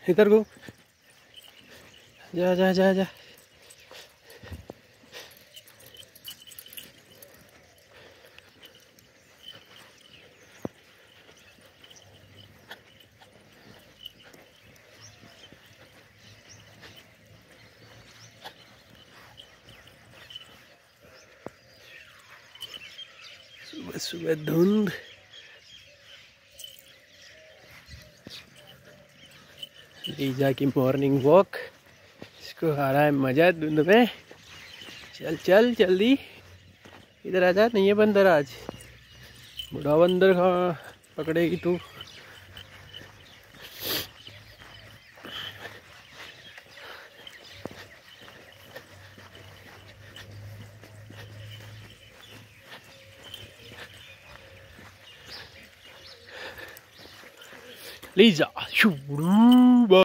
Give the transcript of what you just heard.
इधर को जा जा जा जा। सुबह सुबह धुंध, लीजा की मॉर्निंग वॉक। इसको आ रहा है मजा धुंध में। चल चल जल्दी, इधर आ जा। नहीं है बंदर आज, बुढ़ा बंदर कहाँ पकड़ेगी तू। लीजा शू